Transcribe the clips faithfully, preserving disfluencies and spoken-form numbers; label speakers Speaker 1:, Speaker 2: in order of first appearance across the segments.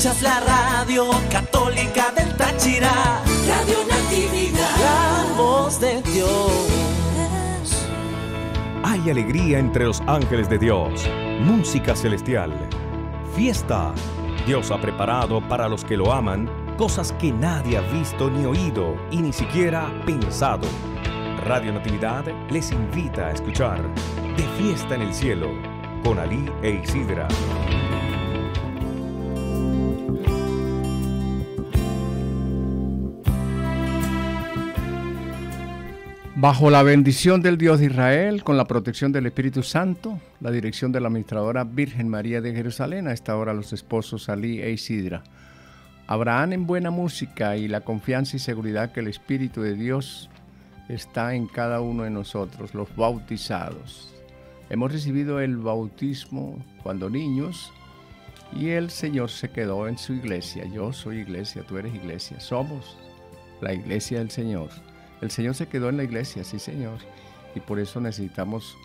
Speaker 1: Escuchas la radio católica del Táchira, Radio Natividad, la voz de Dios.
Speaker 2: Hay alegría entre los ángeles de Dios, música celestial, fiesta. Dios ha preparado para los que lo aman cosas que nadie ha visto ni oído y ni siquiera pensado. Radio Natividad les invita a escuchar De Fiesta en el Cielo con Alí e Isidra.
Speaker 3: Bajo la bendición del Dios de Israel, con la protección del Espíritu Santo, la dirección de la administradora Virgen María de Jerusalén, a esta hora los esposos Alí e Isidra. Abraham en buena música y la confianza y seguridad que el Espíritu de Dios está en cada uno de nosotros, los bautizados. Hemos recibido el bautismo cuando niños y el Señor se quedó en su iglesia. Yo soy iglesia, tú eres iglesia, somos la iglesia del Señor. El Señor se quedó en la iglesia, sí Señor, y por eso necesitamos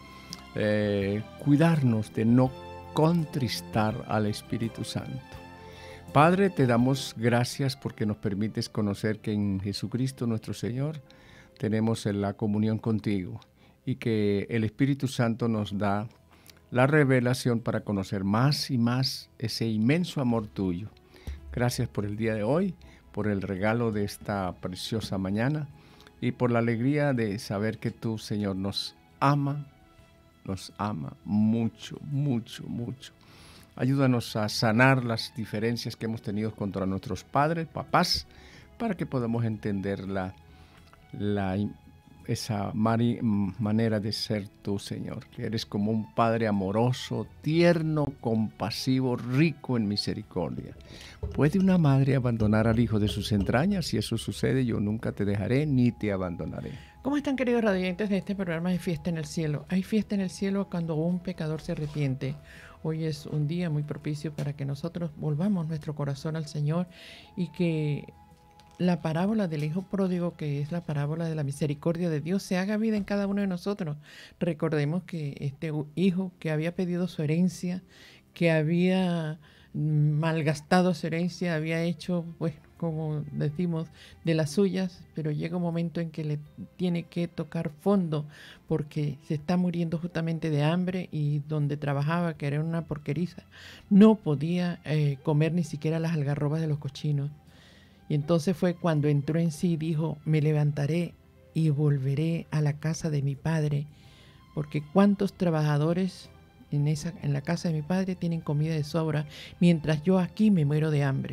Speaker 3: eh, cuidarnos de no contristar al Espíritu Santo. Padre, te damos gracias porque nos permites conocer que en Jesucristo nuestro Señor tenemos la comunión contigo y que el Espíritu Santo nos da la revelación para conocer más y más ese inmenso amor tuyo. Gracias por el día de hoy, por el regalo de esta preciosa mañana, y por la alegría de saber que tú, Señor, nos ama, nos ama mucho, mucho, mucho. Ayúdanos a sanar las diferencias que hemos tenido contra nuestros padres, papás, para que podamos entender la, la, esa mari, manera de ser tú, Señor, que eres como un Padre amoroso, tierno, compasivo, rico en misericordia. ¿Puede una madre abandonar al hijo de sus entrañas? Si eso sucede, yo nunca te dejaré ni te abandonaré.
Speaker 4: ¿Cómo están, queridos radiantes de este programa de Fiesta en el Cielo? Hay fiesta en el cielo cuando un pecador se arrepiente. Hoy es un día muy propicio para que nosotros volvamos nuestro corazón al Señor y que la parábola del hijo pródigo, que es la parábola de la misericordia de Dios, se haga vida en cada uno de nosotros. Recordemos que este hijo que había pedido su herencia, que había malgastado su herencia, había hecho, pues, como decimos, de las suyas, pero llega un momento en que le tiene que tocar fondo porque se está muriendo justamente de hambre y donde trabajaba, que era una porqueriza, no podía eh, comer ni siquiera las algarrobas de los cochinos. Y entonces fue cuando entró en sí y dijo, me levantaré y volveré a la casa de mi padre, porque cuántos trabajadores en, esa, en la casa de mi padre tienen comida de sobra, mientras yo aquí me muero de hambre.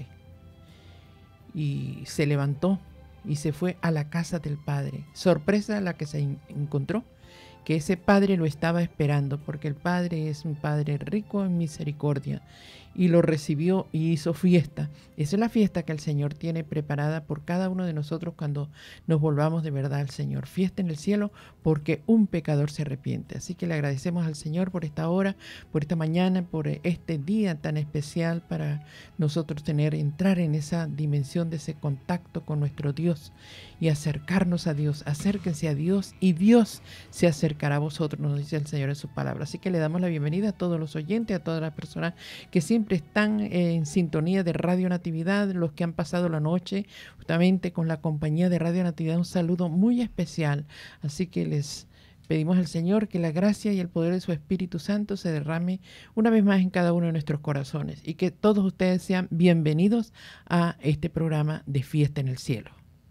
Speaker 4: Y se levantó y se fue a la casa del padre. Sorpresa la que se encontró, que ese padre lo estaba esperando, porque el padre es un padre rico en misericordia, y lo recibió y hizo fiesta. Esa es la fiesta que el Señor tiene preparada por cada uno de nosotros cuando nos volvamos de verdad al Señor. Fiesta en el cielo porque un pecador se arrepiente. Así que le agradecemos al Señor por esta hora, por esta mañana, por este día tan especial para nosotros tener, entrar en esa dimensión de ese contacto con nuestro Dios y acercarnos a Dios. Acérquense a Dios y Dios se acercará a vosotros, nos dice el Señor en su palabra. Así que le damos la bienvenida a todos los oyentes, a todas las personas que siempre están en sintonía de Radio Natividad, los que han pasado la noche justamente con la compañía de Radio Natividad. Un saludo muy especial. Así que les pedimos al Señor que la gracia y el poder de su Espíritu Santo se derrame una vez más en cada uno de nuestros corazones y que todos ustedes sean bienvenidos a este programa de Fiesta en el Cielo.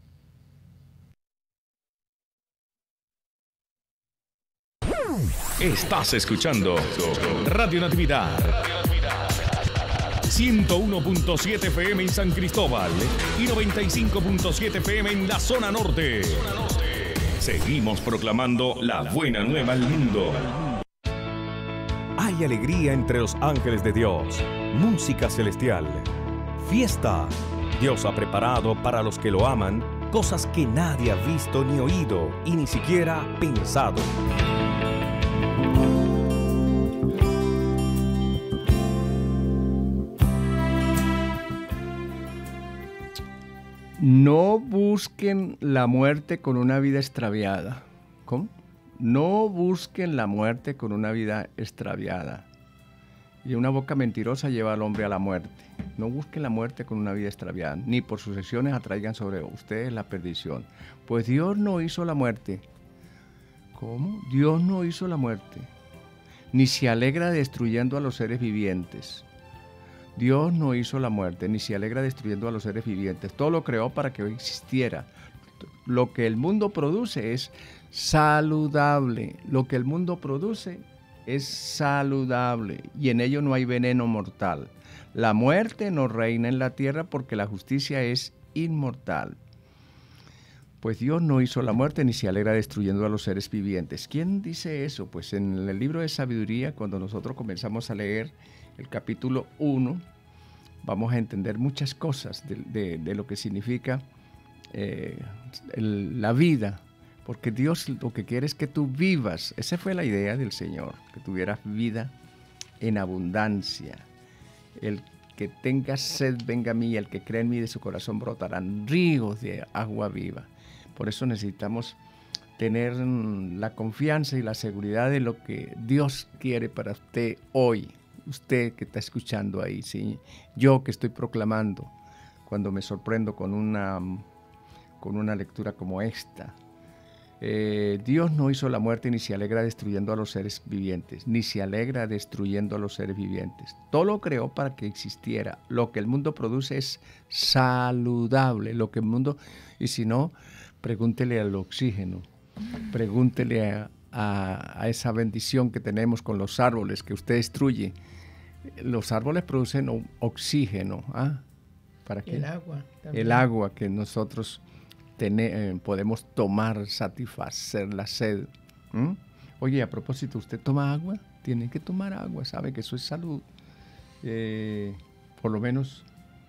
Speaker 2: Estás escuchando Radio Natividad ciento uno punto siete F M en San Cristóbal y noventa y cinco punto siete F M en la zona norte. Seguimos proclamando la buena nueva al mundo. Hay alegría entre los ángeles de Dios, música celestial, fiesta. Dios ha preparado para los que lo aman cosas que nadie ha visto ni oído y ni siquiera pensado.
Speaker 3: No busquen la muerte con una vida extraviada. ¿Cómo? No busquen la muerte con una vida extraviada. y una boca mentirosa lleva al hombre a la muerte. No busquen la muerte con una vida extraviada, ni por sus acciones atraigan sobre ustedes la perdición. Pues Dios no hizo la muerte. ¿Cómo? Dios no hizo la muerte, ni se alegra destruyendo a los seres vivientes. Dios no hizo la muerte, ni se alegra destruyendo a los seres vivientes. Todo lo creó para que hoy existiera. Lo que el mundo produce es saludable. Lo que el mundo produce es saludable y en ello no hay veneno mortal. La muerte no reina en la tierra porque la justicia es inmortal. Pues Dios no hizo la muerte ni se alegra destruyendo a los seres vivientes. ¿Quién dice eso? Pues en el libro de Sabiduría, cuando nosotros comenzamos a leer el capítulo uno, vamos a entender muchas cosas de, de, de lo que significa eh, el, la vida. Porque Dios lo que quiere es que tú vivas. Esa fue la idea del Señor, que tuvieras vida en abundancia. El que tenga sed, venga a mí, el que cree en mí, de su corazón brotarán ríos de agua viva. Por eso necesitamos tener la confianza y la seguridad de lo que Dios quiere para usted hoy. Usted que está escuchando ahí, ¿sí? Yo que estoy proclamando, cuando me sorprendo con una, con una lectura como esta. Eh, Dios no hizo la muerte ni se alegra destruyendo a los seres vivientes, ni se alegra destruyendo a los seres vivientes. Todo lo creó para que existiera. Lo que el mundo produce es saludable. Lo que el mundo, y si no, pregúntele al oxígeno, pregúntele a, a, a esa bendición que tenemos con los árboles que usted destruye. Los árboles producen oxígeno. ¿Ah? ¿Para qué?
Speaker 4: El agua. También.
Speaker 3: El agua que nosotros Tener, eh, podemos tomar, satisfacer la sed. ¿Mm? Oye, a propósito, ¿usted toma agua? Tiene que tomar agua, sabe que eso es salud. Eh, por lo menos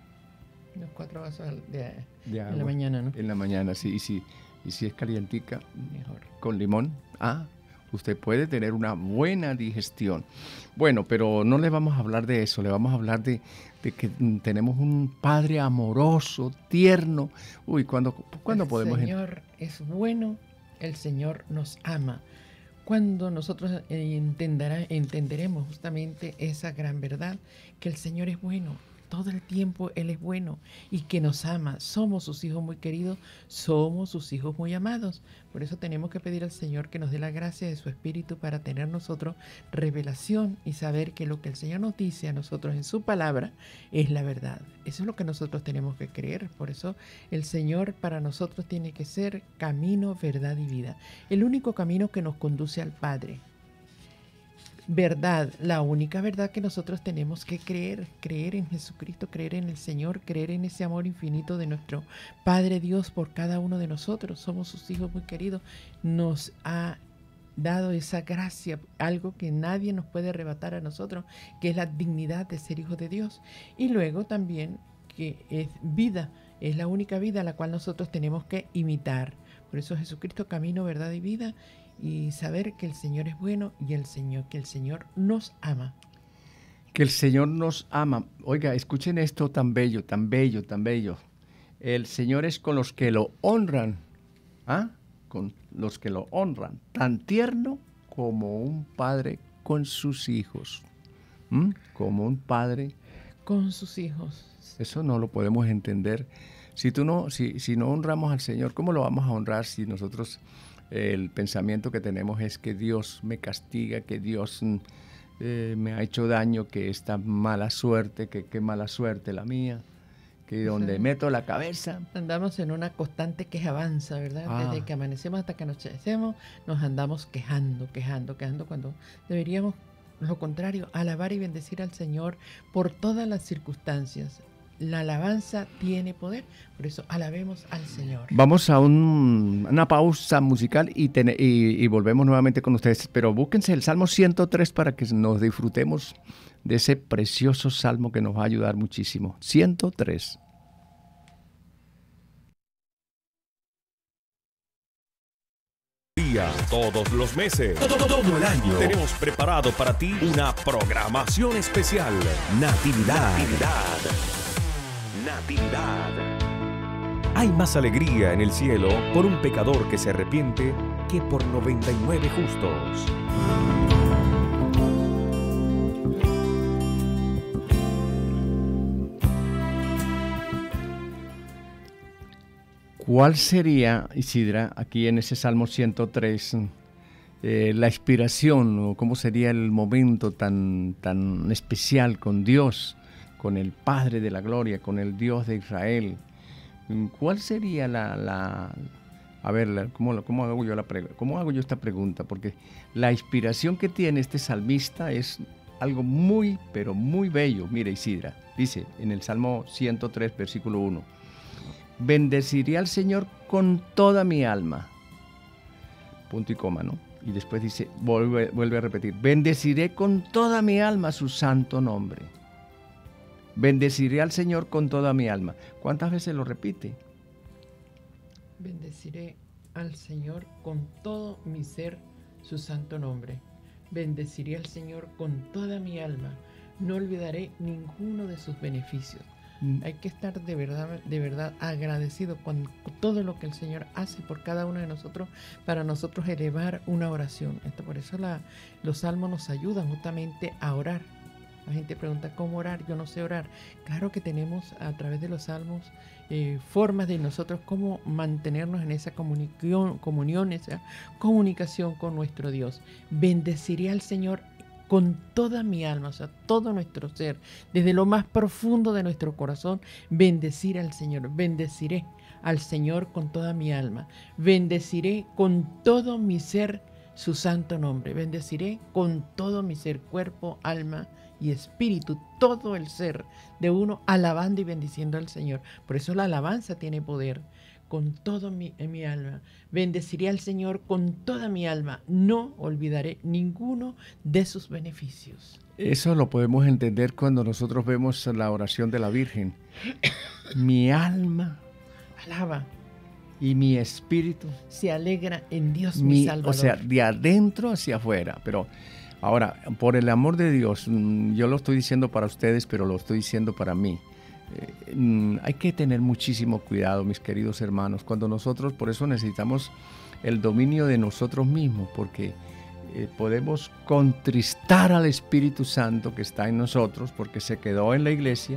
Speaker 4: unos cuatro vasos de,
Speaker 3: de agua
Speaker 4: en la mañana, ¿no?
Speaker 3: En la mañana, sí. Y si, y si es calientica,
Speaker 4: mejor.
Speaker 3: Con limón, ah, usted puede tener una buena digestión. Bueno, pero no le vamos a hablar de eso, le vamos a hablar de, de que tenemos un Padre amoroso, tierno. Uy, ¿cuándo, ¿cuándo podemos...?
Speaker 4: El Señor es bueno, el Señor nos ama. Cuando nosotros entenderá, entenderemos justamente esa gran verdad, que el Señor es bueno. Todo el tiempo Él es bueno y que nos ama. Somos sus hijos muy queridos, somos sus hijos muy amados. Por eso tenemos que pedir al Señor que nos dé la gracia de su Espíritu para tener nosotros revelación y saber que lo que el Señor nos dice a nosotros en su palabra es la verdad. Eso es lo que nosotros tenemos que creer. Por eso el Señor para nosotros tiene que ser camino, verdad y vida. El único camino que nos conduce al Padre. Verdad, la única verdad que nosotros tenemos que creer, creer en Jesucristo, creer en el Señor, creer en ese amor infinito de nuestro Padre Dios por cada uno de nosotros. Somos sus hijos muy queridos. Nos ha dado esa gracia, algo que nadie nos puede arrebatar a nosotros, que es la dignidad de ser hijos de Dios. Y luego también que es vida, es la única vida a la cual nosotros tenemos que imitar. Por eso Jesucristo, camino, verdad y vida. Y saber que el Señor es bueno y el Señor, que el Señor nos ama.
Speaker 3: Que el Señor nos ama. Oiga, escuchen esto tan bello, tan bello, tan bello. El Señor es con los que lo honran. ¿Ah? Con los que lo honran. Tan tierno como un padre con sus hijos. ¿Mm? Como un padre
Speaker 4: con sus hijos.
Speaker 3: Eso no lo podemos entender. Si, tú no, si, si no honramos al Señor, ¿cómo lo vamos a honrar si nosotros... El pensamiento que tenemos es que Dios me castiga, que Dios eh, me ha hecho daño, que esta mala suerte, que qué mala suerte la mía, que donde sí. meto la cabeza.
Speaker 4: Andamos en una constante quejabanza, ¿verdad? Ah. Desde que amanecemos hasta que anochecemos, nos andamos quejando, quejando, quejando, cuando deberíamos, lo contrario, alabar y bendecir al Señor por todas las circunstancias. La alabanza tiene poder, por eso alabemos al Señor.
Speaker 3: Vamos a un, una pausa musical y, ten, y, y volvemos nuevamente con ustedes, pero búsquense el Salmo ciento tres para que nos disfrutemos de ese precioso salmo que nos va a ayudar muchísimo. ciento tres.
Speaker 2: Todos los meses, todo el año, tenemos preparado para ti una programación especial. Natividad. Natividad. Natividad. Hay más alegría en el cielo por un pecador que se arrepiente que por noventa y nueve justos.
Speaker 3: ¿Cuál sería, Isidra, aquí en ese Salmo ciento tres, eh, la inspiración o cómo sería el momento tan, tan especial con Dios, con el Padre de la Gloria, con el Dios de Israel? ¿Cuál sería la... la a ver, la, ¿cómo, cómo, hago yo la pre- ¿cómo hago yo esta pregunta? Porque la inspiración que tiene este salmista es algo muy, pero muy bello. Mira, Isidra, dice en el Salmo ciento tres, versículo uno, bendeciré al Señor con toda mi alma. Punto y coma, ¿no? Y después dice, vuelve, vuelve a repetir, bendeciré con toda mi alma su santo nombre. Bendeciré al Señor con toda mi alma. ¿Cuántas veces lo repite?
Speaker 4: Bendeciré al Señor con todo mi ser, su santo nombre. Bendeciré al Señor con toda mi alma. No olvidaré ninguno de sus beneficios. Mm. Hay que estar de verdad, de verdad agradecido con todo lo que el Señor hace por cada uno de nosotros, para nosotros elevar una oración. Esto, por eso la, los salmos nos ayudan justamente a orar. La gente pregunta, ¿cómo orar? Yo no sé orar. Claro que tenemos a través de los salmos eh, formas de nosotros cómo mantenernos en esa comunión, comunión, esa comunicación con nuestro Dios. Bendeciré al Señor con toda mi alma, o sea, todo nuestro ser, desde lo más profundo de nuestro corazón, bendecir al Señor. Bendeciré al Señor con toda mi alma. Bendeciré con todo mi ser su santo nombre. Bendeciré con todo mi ser, cuerpo, alma y espíritu, todo el ser de uno, alabando y bendiciendo al Señor. Por eso la alabanza tiene poder. Con todo mi, en mi alma, bendeciré al Señor con toda mi alma, no olvidaré ninguno de sus beneficios.
Speaker 3: Eso lo podemos entender cuando nosotros vemos la oración de la Virgen. Mi alma
Speaker 4: alaba
Speaker 3: y mi espíritu
Speaker 4: se alegra en Dios mi, mi Salvador.
Speaker 3: O sea, de adentro hacia afuera. Pero ahora, por el amor de Dios, yo lo estoy diciendo para ustedes, pero lo estoy diciendo para mí. Eh, hay que tener muchísimo cuidado, mis queridos hermanos, cuando nosotros, por eso necesitamos el dominio de nosotros mismos, porque eh, podemos contristar al Espíritu Santo que está en nosotros, porque se quedó en la iglesia,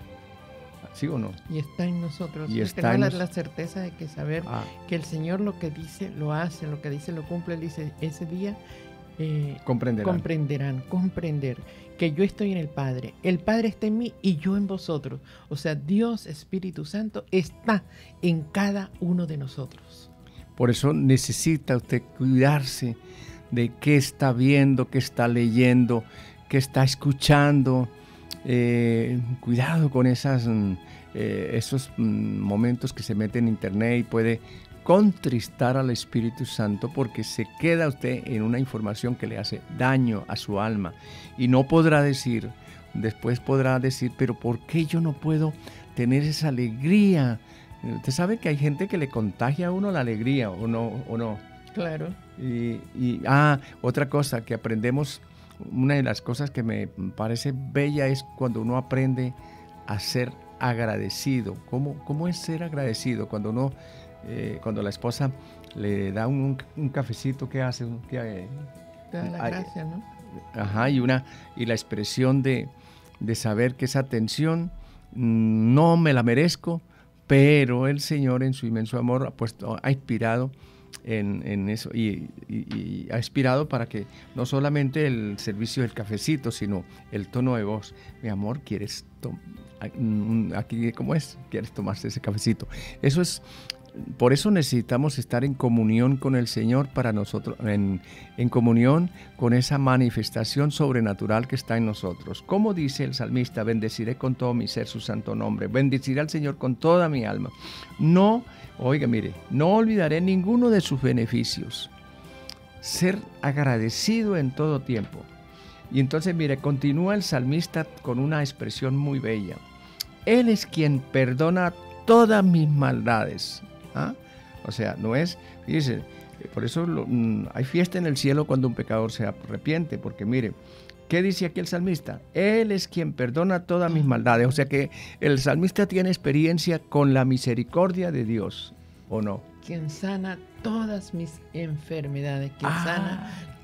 Speaker 3: ¿sí o no?
Speaker 4: Y está en nosotros.
Speaker 3: Y, y
Speaker 4: está
Speaker 3: tenemos
Speaker 4: en
Speaker 3: la,
Speaker 4: nos... la certeza de que saber ah. que el Señor lo que dice, lo hace, lo que dice, lo cumple. Él dice, ese día eh,
Speaker 3: comprenderán.
Speaker 4: comprenderán, comprender que yo estoy en el Padre, el Padre está en mí y yo en vosotros. O sea, Dios, Espíritu Santo, está en cada uno de nosotros.
Speaker 3: Por eso necesita usted cuidarse de qué está viendo, qué está leyendo, qué está escuchando. Eh, cuidado con esas, eh, esos momentos que se mete en internet y puede contristar al Espíritu Santo, porque se queda usted en una información que le hace daño a su alma y no podrá decir, después podrá decir, pero ¿por qué yo no puedo tener esa alegría? Usted sabe que hay gente que le contagia a uno la alegría, ¿o no? ¿O no?
Speaker 4: Claro.
Speaker 3: Y, y, ah, otra cosa que aprendemos, una de las cosas que me parece bella es cuando uno aprende a ser agradecido. ¿Cómo, cómo es ser agradecido? Cuando uno Eh, cuando la esposa le da un, un cafecito, ¿qué hace? ¿Qué,
Speaker 4: eh, Te da la gracia, ¿no?
Speaker 3: Ajá, y, una, y la expresión de, de saber que esa atención mmm, no me la merezco, pero el Señor en su inmenso amor ha, puesto, ha inspirado en, en eso y, y, y ha inspirado para que no solamente el servicio del cafecito, sino el tono de voz. Mi amor, ¿quieres tomar? Aquí, ¿cómo es? ¿Quieres tomarse ese cafecito? Eso es... Por eso necesitamos estar en comunión con el Señor, para nosotros, en, en comunión con esa manifestación sobrenatural que está en nosotros. Como dice el salmista, bendeciré con todo mi ser su santo nombre, bendeciré al Señor con toda mi alma. No, oiga, mire, no olvidaré ninguno de sus beneficios. Ser agradecido en todo tiempo. Y entonces, mire, continúa el salmista con una expresión muy bella. Él es quien perdona todas mis maldades. ¿Ah? O sea, no es, fíjese, por eso lo, hay fiesta en el cielo cuando un pecador se arrepiente, porque mire, ¿qué dice aquí el salmista? Él es quien perdona todas mis maldades. O sea que el salmista tiene experiencia con la misericordia de Dios, ¿o no?
Speaker 4: Quien sana todas mis enfermedades, quien ah. sana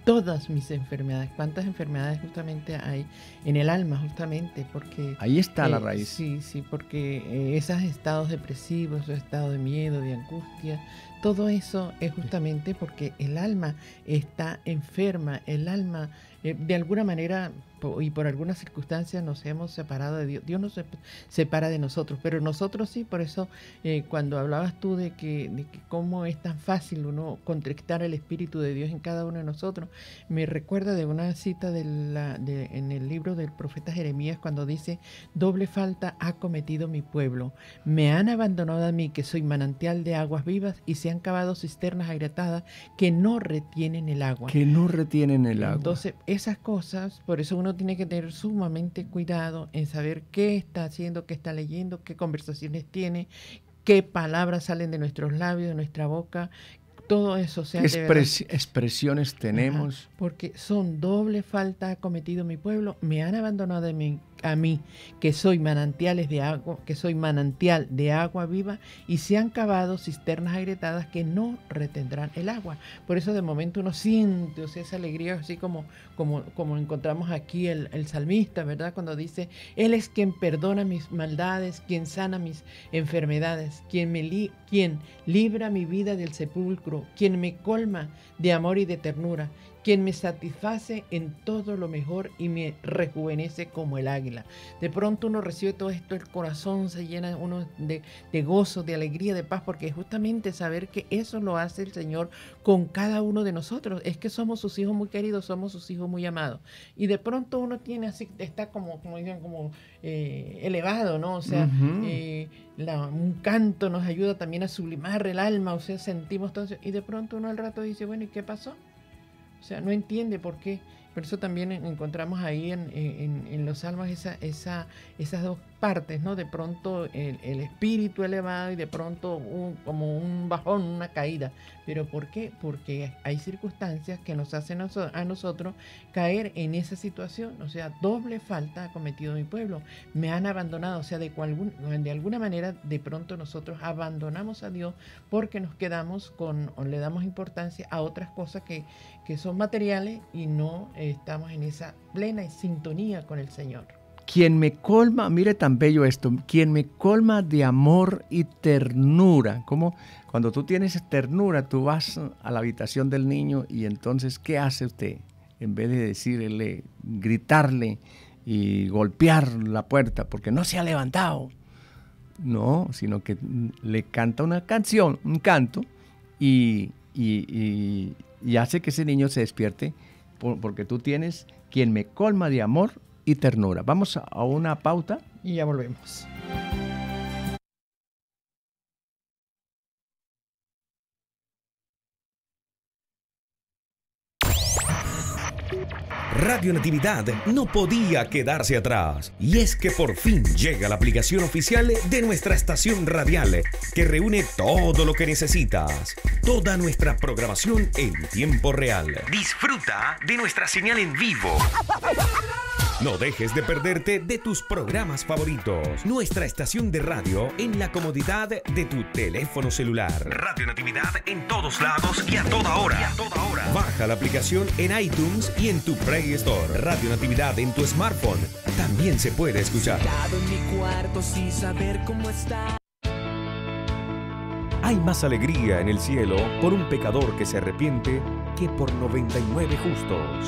Speaker 4: todas mis enfermedades. ¿Cuántas enfermedades justamente hay en el alma? Justamente porque...
Speaker 3: Ahí está
Speaker 4: eh,
Speaker 3: la raíz.
Speaker 4: Sí, sí, porque eh, esos estados depresivos, esos estados de miedo, de angustia, todo eso es justamente porque el alma está enferma, el alma eh, de alguna manera po- y por algunas circunstancias nos hemos separado de Dios. Dios no se separa de nosotros, pero nosotros sí. Por eso eh, cuando hablabas tú de que, de que cómo es tan fácil uno contristar el Espíritu de Dios en cada uno de nosotros, me recuerda de una cita de la, de, en el libro del profeta Jeremías cuando dice: doble falta ha cometido mi pueblo, me han abandonado a mí que soy manantial de aguas vivas y se han cavado cisternas agrietadas que no retienen el agua.
Speaker 3: Que no retienen el agua.
Speaker 4: Entonces, esas cosas, por eso uno tiene que tener sumamente cuidado en saber qué está haciendo, qué está leyendo, qué conversaciones tiene, qué palabras salen de nuestros labios, de nuestra boca, todo eso. O sea,
Speaker 3: ¿Qué
Speaker 4: de verdad,
Speaker 3: expres- expresiones tenemos?
Speaker 4: ajá, porque son doble falta ha cometido mi pueblo, me han abandonado de mí, a mí, que soy manantiales de agua, que soy manantial de agua viva, y se han cavado cisternas agrietadas que no retendrán el agua. Por eso de momento uno siente, o sea, esa alegría, así como, como, como encontramos aquí el, el salmista, ¿verdad? Cuando dice: Él es quien perdona mis maldades, quien sana mis enfermedades, quien me li- quien libra mi vida del sepulcro, quien me colma de amor y de ternura, quien me satisface en todo lo mejor y me rejuvenece como el águila. De pronto uno recibe todo esto, el corazón se llena uno de, de gozo, de alegría, de paz, porque justamente saber que eso lo hace el Señor con cada uno de nosotros. Es que somos sus hijos muy queridos, somos sus hijos muy amados. Y de pronto uno tiene así, está como, como digan, como eh, elevado, ¿no? O sea,
Speaker 3: Ujú.
Speaker 4: eh, la- un canto nos ayuda también a sublimar el alma, o sea, sentimos todo eso. Y de pronto uno al rato dice: bueno, ¿y qué pasó? O sea, no entiende por qué. Por eso también en- encontramos ahí en, en- en los salmos esa, esa, esas dos partes, ¿no? De pronto el, el espíritu elevado y de pronto un- como un bajón, una caída. ¿Pero por qué? Porque hay circunstancias que nos hacen noso- a nosotros caer en esa situación. O sea, doble falta ha cometido mi pueblo. Me han abandonado. O sea, de, cualgún- de alguna manera de pronto nosotros abandonamos a Dios porque nos quedamos con, o le damos importancia a otras cosas que, que son materiales y no eh, estamos en esa plena sintonía con el Señor.
Speaker 3: Quien me colma, mire tan bello esto, quien me colma de amor y ternura. Como cuando tú tienes ternura, tú vas a la habitación del niño y entonces, ¿qué hace usted? En vez de decirle, gritarle y golpear la puerta porque no se ha levantado. No, sino que le canta una canción, un canto, y, y, y, y hace que ese niño se despierte por- porque tú tienes quien me colma de amor y ternura. Vamos a una pauta.
Speaker 4: Y ya volvemos.
Speaker 2: Radio Natividad no podía quedarse atrás. Y es que por fin llega la aplicación oficial de nuestra estación radial, que reúne todo lo que necesitas. Toda nuestra programación en tiempo real. Disfruta de nuestra señal en vivo. No dejes de perderte de tus programas favoritos. Nuestra estación de radio en la comodidad de tu teléfono celular. Radio Natividad en todos lados y a toda hora. Y a toda hora. Baja la aplicación en iTunes y en tu Play Store. Radio Natividad en tu smartphone también se puede escuchar.
Speaker 1: Sentado en mi cuarto sin saber cómo está.
Speaker 2: Hay más alegría en el cielo por un pecador que se arrepiente que por noventa y nueve justos.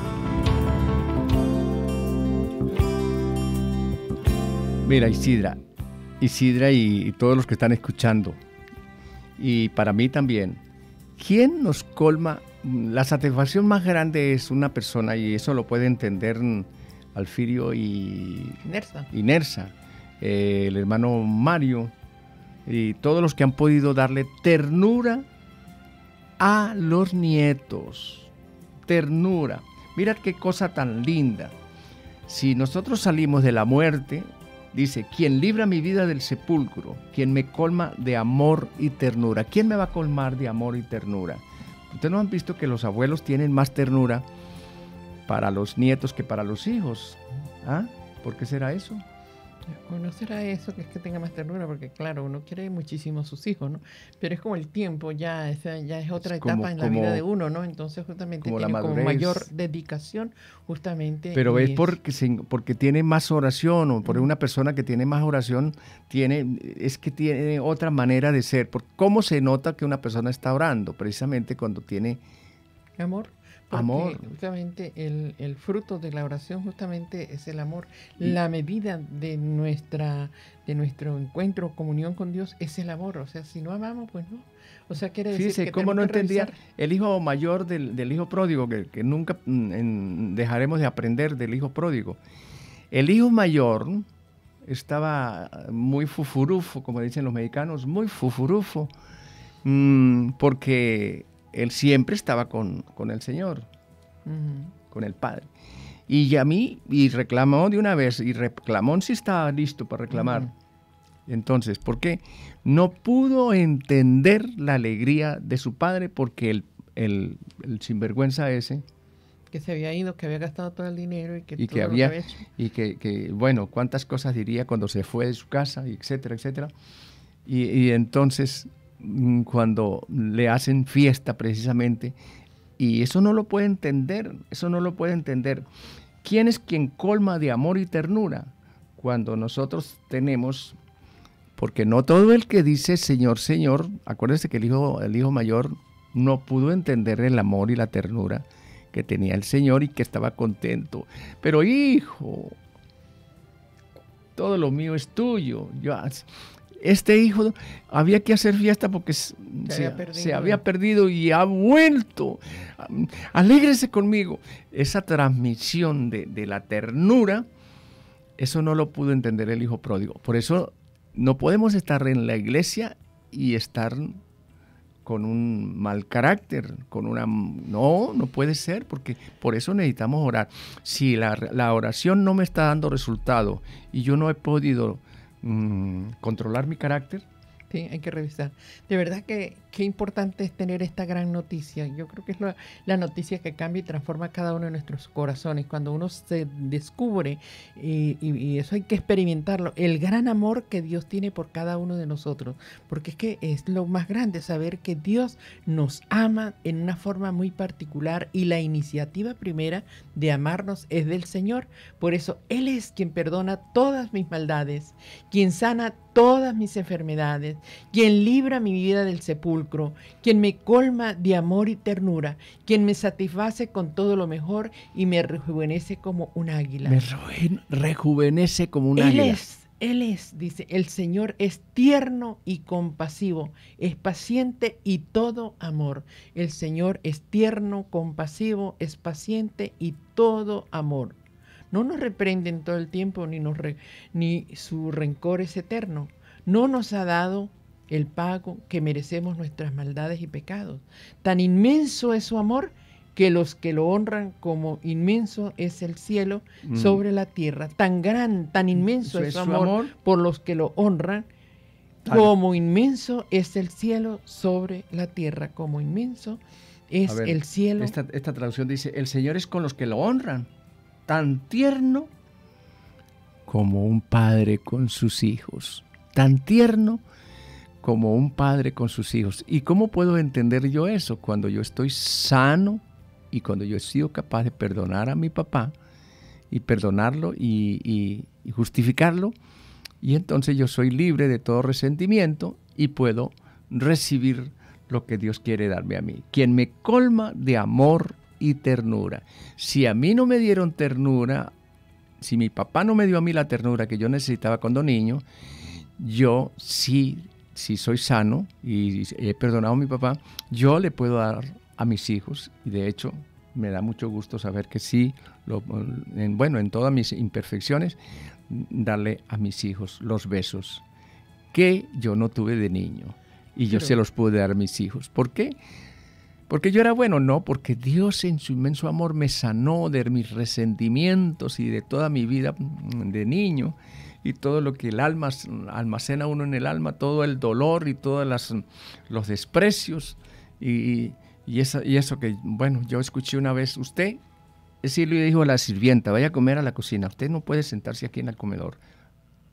Speaker 3: Mira, Isidra, Isidra y, y todos los que están escuchando, y para mí también, ¿quién nos colma? La satisfacción más grande es una persona, y eso lo puede entender mm, Alfirio y,
Speaker 4: Nersa.
Speaker 3: y Nersa, eh, el hermano Mario, y todos los que han podido darle ternura a los nietos. Ternura. Mira qué cosa tan linda. Si nosotros salimos de la muerte, dice, quien libra mi vida del sepulcro, quien me colma de amor y ternura. ¿Quién me va a colmar de amor y ternura? ¿Ustedes no han visto que los abuelos tienen más ternura para los nietos que para los hijos? ¿Ah? ¿Por qué será eso?
Speaker 4: O no será eso que es que tenga más ternura, porque claro, uno quiere muchísimo a sus hijos, ¿no? Pero es como el tiempo, ya, esa, ya es otra
Speaker 3: Es
Speaker 4: etapa
Speaker 3: como-
Speaker 4: en la
Speaker 3: como-
Speaker 4: vida de uno, ¿no? Entonces justamente
Speaker 3: como la
Speaker 4: tiene como
Speaker 3: madurez.
Speaker 4: mayor dedicación, justamente.
Speaker 3: Pero
Speaker 4: y
Speaker 3: es porque, se- porque tiene más oración, o por
Speaker 4: Ujú.
Speaker 3: una persona que tiene más oración, tiene, es que tiene otra manera de ser. Por ¿Cómo se nota que una persona está orando? Precisamente cuando tiene
Speaker 4: Amor. Porque
Speaker 3: Amor.
Speaker 4: justamente el, el fruto de la oración justamente es el amor.
Speaker 3: Y-
Speaker 4: La medida de nuestra de nuestro encuentro, comunión con Dios es el amor. O sea, si no amamos, pues no. O sea, quiere decir
Speaker 3: Fíjese
Speaker 4: que
Speaker 3: cómo no
Speaker 4: tenemos que
Speaker 3: entendía
Speaker 4: revisar.
Speaker 3: el hijo mayor del, del hijo pródigo, que, que nunca mm, en- dejaremos de aprender del hijo pródigo. El hijo mayor estaba muy fufurufo, como dicen los mexicanos, muy fufurufo, mm, porque él siempre estaba con, con el Señor,
Speaker 4: Ujú.
Speaker 3: con el Padre. Y a mí, y reclamó de una vez, y reclamó si estaba listo para reclamar.
Speaker 4: Ujú.
Speaker 3: Entonces, ¿por qué? No pudo entender la alegría de su padre porque el, el, el sinvergüenza ese,
Speaker 4: Que se había ido, que había gastado todo el dinero y que
Speaker 3: y
Speaker 4: todo
Speaker 3: que
Speaker 4: lo
Speaker 3: había,
Speaker 4: había hecho.
Speaker 3: y que, que, bueno, cuántas cosas diría cuando se fue de su casa, y etcétera, etcétera. Y, y entonces, mm, cuando le hacen fiesta precisamente, y eso no lo puede entender, eso no lo puede entender. ¿Quién es quien colma de amor y ternura? Cuando nosotros tenemos, porque no todo el que dice Señor, Señor, acuérdense que el hijo, el hijo mayor no pudo entender el amor y la ternura que tenía el Señor y que estaba contento. Pero hijo, todo lo mío es tuyo. Yo, este hijo había que hacer fiesta porque se,
Speaker 4: Se había
Speaker 3: se-
Speaker 4: perdido.
Speaker 3: se había perdido y ha vuelto. Alégrese conmigo. Esa transmisión de, de la ternura, eso no lo pudo entender el hijo pródigo. Por eso no podemos estar en la iglesia y estar con un mal carácter, con una... No, no puede ser, porque por eso necesitamos orar. Si la, la oración no me está dando resultado y yo no he podido mm, controlar mi carácter,
Speaker 4: Sí, hay que revisar. De verdad que qué importante es tener esta gran noticia. Yo creo que es la, la noticia que cambia y transforma cada uno de nuestros corazones. Cuando uno se descubre, y, y, y eso hay que experimentarlo, el gran amor que Dios tiene por cada uno de nosotros. Porque es que es lo más grande, saber que Dios nos ama en una forma muy particular y la iniciativa primera de amarnos es del Señor. Por eso Él es quien perdona todas mis maldades, quien sana todas mis enfermedades, quien libra mi vida del sepulcro, quien me colma de amor y ternura, quien me satisface con todo lo mejor y me rejuvenece como un águila.
Speaker 3: me re- rejuvenece como un
Speaker 4: Él
Speaker 3: águila.
Speaker 4: es, Él es, dice, el Señor es tierno y compasivo, es paciente y todo amor. El Señor es tierno, compasivo, es paciente y todo amor. No nos reprenden todo el tiempo, ni, nos re, ni su rencor es eterno. No nos ha dado el pago que merecemos nuestras maldades y pecados. Tan inmenso es su amor que los que lo honran, como inmenso es el cielo
Speaker 3: Mm.
Speaker 4: sobre la tierra. Tan gran, tan inmenso
Speaker 3: Eso
Speaker 4: es su amor,
Speaker 3: amor.
Speaker 4: por los que lo honran,
Speaker 3: Claro.
Speaker 4: como inmenso es el cielo sobre la tierra. Como inmenso es
Speaker 3: A ver,
Speaker 4: el cielo.
Speaker 3: Esta, esta traducción dice, el Señor es con los que lo honran, tan tierno como un padre con sus hijos, tan tierno como un padre con sus hijos. ¿Y cómo puedo entender yo eso? Cuando yo estoy sano y cuando yo he sido capaz de perdonar a mi papá y perdonarlo y, y, y justificarlo, y entonces yo soy libre de todo resentimiento y puedo recibir lo que Dios quiere darme a mí. Quien me colma de amor y ternura. Si a mí no me dieron ternura, si mi papá no me dio a mí la ternura que yo necesitaba cuando niño, yo sí, si soy sano y he perdonado a mi papá, yo le puedo dar a mis hijos, y de hecho me da mucho gusto saber que sí, lo, en, bueno, en todas mis imperfecciones, darle a mis hijos los besos que yo no tuve de niño y yo
Speaker 4: Pero,
Speaker 3: se los pude dar a mis hijos. ¿Por qué? Porque yo era bueno, no, porque Dios en su inmenso amor me sanó de mis resentimientos y de toda mi vida de niño y todo lo que el alma almacena uno en el alma, todo el dolor y todos las, los desprecios y, y, eso, y eso que, bueno, yo escuché una vez, usted, sí le dijo a la sirvienta, vaya a comer a la cocina, usted no puede sentarse aquí en el comedor,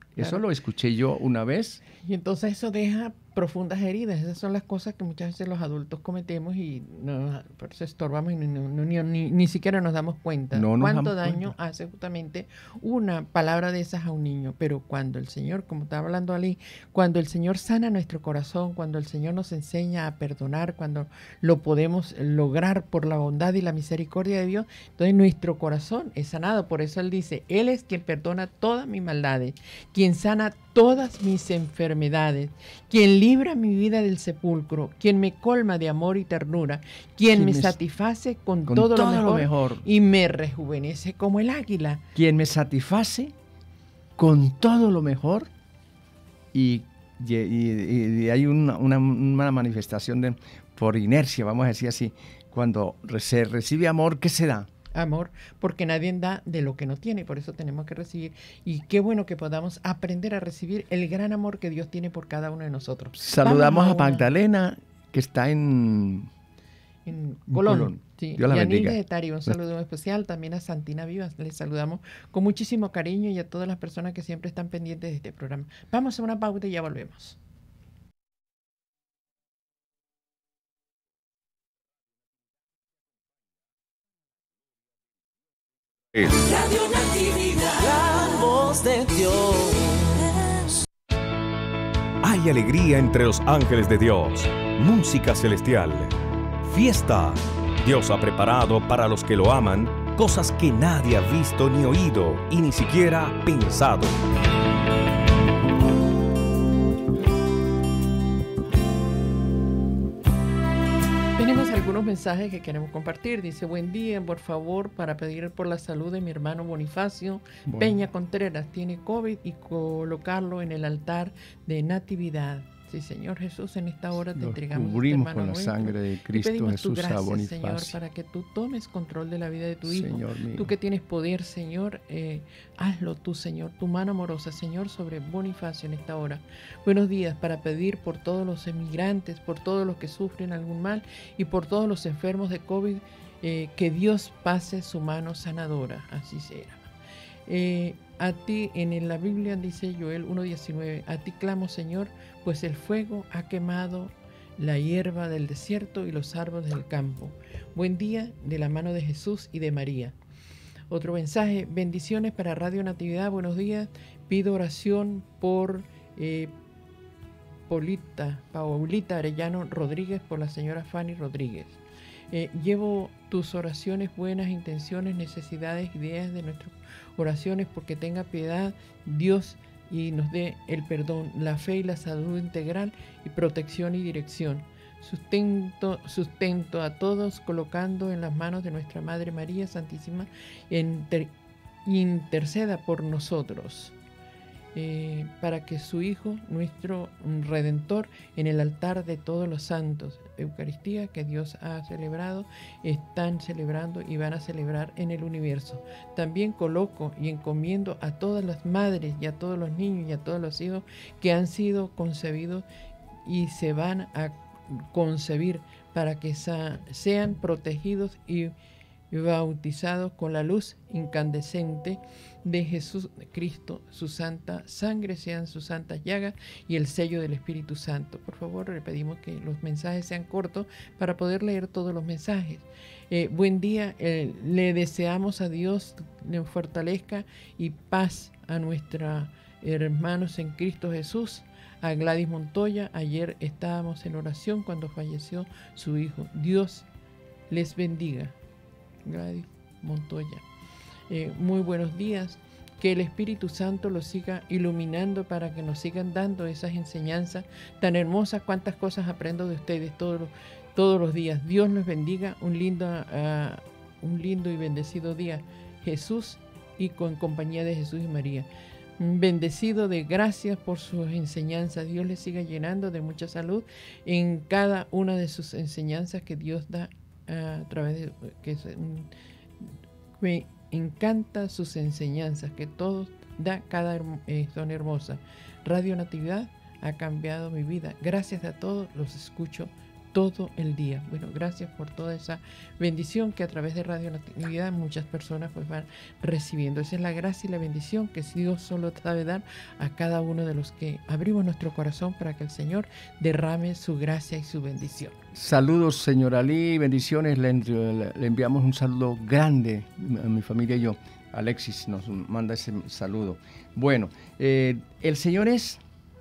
Speaker 3: Eso
Speaker 4: Claro.
Speaker 3: lo escuché yo una vez.
Speaker 4: Y entonces eso deja profundas heridas. Esas son las cosas que muchas veces los adultos cometemos y nos, por eso estorbamos y ni, ni, ni, ni siquiera nos damos cuenta
Speaker 3: No nos
Speaker 4: cuánto
Speaker 3: damos
Speaker 4: daño
Speaker 3: cuenta.
Speaker 4: hace justamente una palabra de esas a un niño. Pero cuando el Señor, como estaba hablando Ali, cuando el Señor sana nuestro corazón, cuando el Señor nos enseña a perdonar, cuando lo podemos lograr por la bondad y la misericordia de Dios, entonces nuestro corazón es sanado. Por eso Él dice, Él es quien perdona todas mis maldades, quien sana todas mis enfermedades, quien libra mi vida del sepulcro, quien me colma de amor y ternura, quien,
Speaker 3: Quien
Speaker 4: me
Speaker 3: me-
Speaker 4: satisface con,
Speaker 3: con
Speaker 4: todo,
Speaker 3: todo
Speaker 4: lo,
Speaker 3: lo
Speaker 4: mejor
Speaker 3: mejor.
Speaker 4: y me rejuvenece como el águila.
Speaker 3: Quien me satisface con todo lo mejor y, y- y- y hay una, una- una manifestación de, por inercia, vamos a decir así, cuando se recibe amor, ¿qué se da?
Speaker 4: Amor, porque nadie da de lo que no tiene, por eso tenemos que recibir. Y qué bueno que podamos aprender a recibir el gran amor que Dios tiene por cada uno de nosotros.
Speaker 3: Saludamos a
Speaker 4: Vamos una-
Speaker 3: Magdalena, que está en...
Speaker 4: en
Speaker 3: en
Speaker 4: Colón.
Speaker 3: Colón.
Speaker 4: Sí.
Speaker 3: Dios la
Speaker 4: Y a
Speaker 3: bendiga.
Speaker 4: Nilde de Tari, un saludo especial. También a Santina Vivas, les saludamos con muchísimo cariño y a todas las personas que siempre están pendientes de este programa. Vamos a una pausa y ya volvemos.
Speaker 1: Radio Natividad, la voz de Dios.
Speaker 2: Hay alegría entre los ángeles de Dios, música celestial, fiesta. Dios ha preparado para los que lo aman cosas que nadie ha visto ni oído y ni siquiera pensado.
Speaker 4: Tenemos algunos mensajes que queremos compartir. Dice, buen día, por favor, para pedir por la salud de mi hermano Bonifacio
Speaker 3: Bueno.
Speaker 4: Peña Contreras. Tiene COVID y colocarlo en el altar de Natividad. Sí, Señor Jesús, en esta hora te
Speaker 3: Lo
Speaker 4: entregamos a este
Speaker 3: cubrimos
Speaker 4: hermano
Speaker 3: con la
Speaker 4: nuestro
Speaker 3: sangre de
Speaker 4: y
Speaker 3: Cristo
Speaker 4: pedimos tu
Speaker 3: Jesús a
Speaker 4: gracia,
Speaker 3: Bonifacio.
Speaker 4: Señor, para que tú tomes control de la vida de tu hijo.
Speaker 3: Señor mío.
Speaker 4: Tú que tienes poder, Señor, eh, hazlo tú, Señor, tu mano amorosa, Señor, sobre Bonifacio en esta hora. Buenos días, para pedir por todos los emigrantes, por todos los que sufren algún mal y por todos los enfermos de COVID, eh, que Dios pase su mano sanadora, así será. Eh, a ti, en la Biblia dice Joel uno diecinueve, a ti clamo, Señor, pues el fuego ha quemado la hierba del desierto y los árboles del campo. Buen día de la mano de Jesús y de María. Otro mensaje, bendiciones para Radio Natividad, buenos días. Pido oración por eh, Paulita, Paulita Arellano Rodríguez, por la señora Fanny Rodríguez. Eh, llevo tus oraciones, buenas intenciones, necesidades, ideas de nuestras oraciones, porque tenga piedad Dios y nos dé el perdón, la fe y la salud integral y protección y dirección. Sustento, sustento a todos colocando en las manos de nuestra Madre María Santísima, inter, interceda por nosotros. Eh, para que su Hijo, nuestro Redentor, en el altar de todos los santos, Eucaristía que Dios ha celebrado, están celebrando y van a celebrar en el universo. También coloco y encomiendo a todas las madres y a todos los niños y a todos los hijos que han sido concebidos y se van a concebir, para que sean protegidos y bautizados con la luz incandescente de Jesús Cristo, su santa sangre, sean sus santas llagas y el sello del Espíritu Santo. Por favor, le pedimos que los mensajes sean cortos para poder leer todos los mensajes. Eh, buen día, eh, le deseamos a Dios le fortalezca y paz a nuestros hermanos en Cristo Jesús. A Gladys Montoya, ayer estábamos en oración cuando falleció su hijo. Dios les bendiga. Gladys Montoya. Eh, muy buenos días. Que el Espíritu Santo los siga iluminando para que nos sigan dando esas enseñanzas tan hermosas. Cuántas cosas aprendo de ustedes todos los, todos los días. Dios los bendiga. Un lindo, uh, un lindo y bendecido día. Jesús y con compañía de Jesús y María. Bendecido de gracias por sus enseñanzas. Dios les siga llenando de mucha salud en cada una de sus enseñanzas que Dios da a través de que me encanta sus enseñanzas que todos da cada eh, son hermosas. Radio Natividad ha cambiado mi vida. Gracias a todos, los escucho todo el día. Bueno, gracias por toda esa bendición que a través de Radio Natividad muchas personas pues van recibiendo. Esa es la gracia y la bendición que Dios solo sabe dar a cada uno de los que abrimos nuestro corazón para que el Señor derrame su gracia y su bendición.
Speaker 3: Saludos, señor Ali, bendiciones. Le, le, le enviamos un saludo grande a mi familia y yo. Alexis nos manda ese saludo. Bueno, eh, el Señor es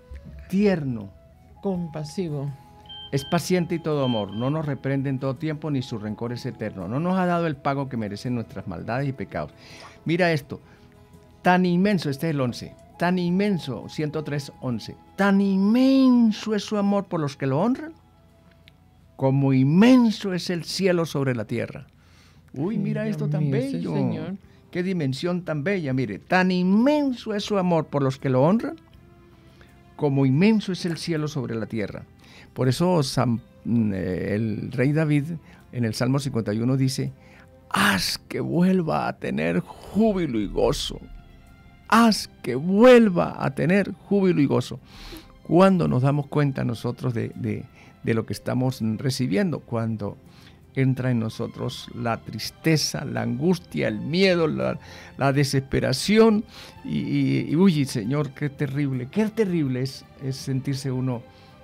Speaker 3: tierno,
Speaker 4: compasivo,
Speaker 3: es paciente y todo amor, no nos reprende en todo tiempo, ni su rencor es eterno. No nos ha dado el pago que merecen nuestras maldades y pecados. Mira esto, tan inmenso, este es el once, tan inmenso, ciento tres, once, tan inmenso es su amor por los que lo honran, como inmenso es el cielo sobre la tierra. Uy, mira
Speaker 4: Dios
Speaker 3: esto tan
Speaker 4: mío,
Speaker 3: bello.
Speaker 4: sí, Señor.
Speaker 3: Qué dimensión tan bella, mire, tan inmenso es su amor por los que lo honran, como inmenso es el cielo sobre la tierra. Por eso San, eh, el rey David en el Salmo cincuenta y uno dice, haz que vuelva a tener júbilo y gozo, haz que vuelva a tener júbilo y gozo. Cuando nos damos cuenta nosotros de, de, de lo que estamos recibiendo, cuando entra en nosotros la tristeza, la angustia, el miedo, la, la desesperación y, y, y uy, Señor, qué terrible, qué terrible es, es sentirse uno,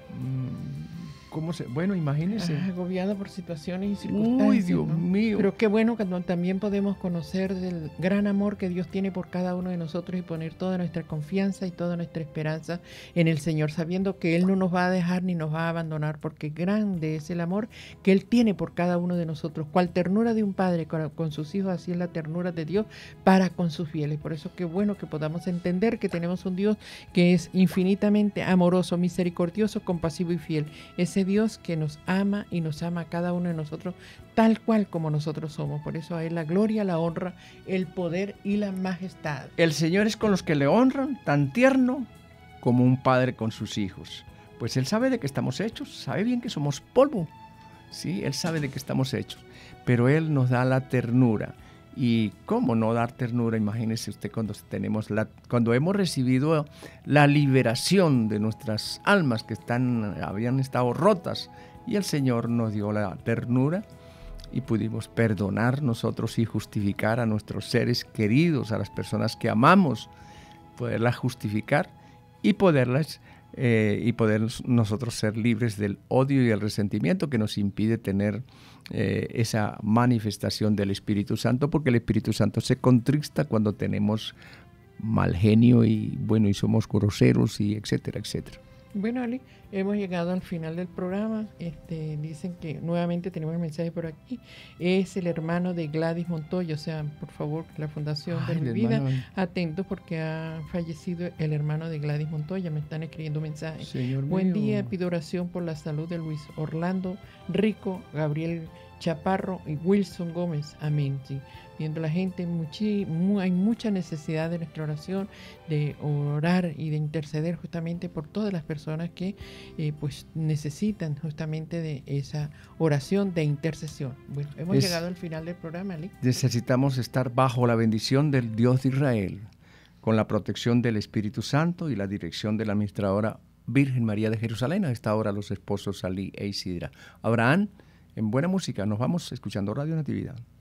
Speaker 3: mmm, ¿cómo se? Bueno, imagínese.
Speaker 4: Ah, agobiado por situaciones y circunstancias.
Speaker 3: Uy, Dios
Speaker 4: ¿no?
Speaker 3: mío.
Speaker 4: Pero qué bueno que también podemos conocer del gran amor que Dios tiene por cada uno de nosotros y poner toda nuestra confianza y toda nuestra esperanza en el Señor, sabiendo que Él no nos va a dejar ni nos va a abandonar, porque grande es el amor que Él tiene por cada uno de nosotros. Cual ternura de un padre con, con sus hijos, así es la ternura de Dios para con sus fieles. Por eso qué bueno que podamos entender que tenemos un Dios que es infinitamente amoroso, misericordioso, compasivo y fiel. Ese Dios que nos ama y nos ama a cada uno de nosotros tal cual como nosotros somos. Por eso a Él la gloria, la honra, el poder y la majestad.
Speaker 3: El Señor es con los que le honran, tan tierno como un padre con sus hijos. Pues Él sabe de qué estamos hechos, sabe bien que somos polvo. Sí, Él sabe de qué estamos hechos, pero Él nos da la ternura. Y cómo no dar ternura, imagínese usted cuando tenemos la, cuando hemos recibido la liberación de nuestras almas que están, habían estado rotas, y el Señor nos dio la ternura y pudimos perdonar nosotros y justificar a nuestros seres queridos, a las personas que amamos, poderlas justificar y poderlas eh, y poder nosotros ser libres del odio y el resentimiento que nos impide tener eh, esa manifestación del Espíritu Santo, porque el Espíritu Santo se contrista cuando tenemos mal genio y bueno y somos groseros y etcétera, etcétera.
Speaker 4: Bueno, Ali, hemos llegado al final del programa. Este, dicen que nuevamente tenemos el mensaje por aquí. Es el hermano de Gladys Montoya. O sea, por favor, la Fundación
Speaker 3: Ay,
Speaker 4: de mi
Speaker 3: el
Speaker 4: vida,
Speaker 3: hermano.
Speaker 4: atentos porque ha fallecido el hermano de Gladys Montoya. Me están escribiendo mensajes.
Speaker 3: Señor
Speaker 4: Buen
Speaker 3: mío.
Speaker 4: día, pido oración por la salud de Luis Orlando Rico, Gabriel Chaparro y Wilson Gómez. Amén. Sí. Viendo la gente, muchi, mu, hay mucha necesidad de nuestra oración, de orar y de interceder justamente por todas las personas que eh, pues necesitan justamente de esa oración de intercesión. Bueno, hemos
Speaker 3: Es,
Speaker 4: llegado al final del programa, Ali.
Speaker 3: Necesitamos estar bajo la bendición del Dios de Israel, con la protección del Espíritu Santo y la dirección de la administradora Virgen María de Jerusalén. A esta hora los esposos Ali e Isidra. Abraham, en buena música, nos vamos escuchando Radio Natividad.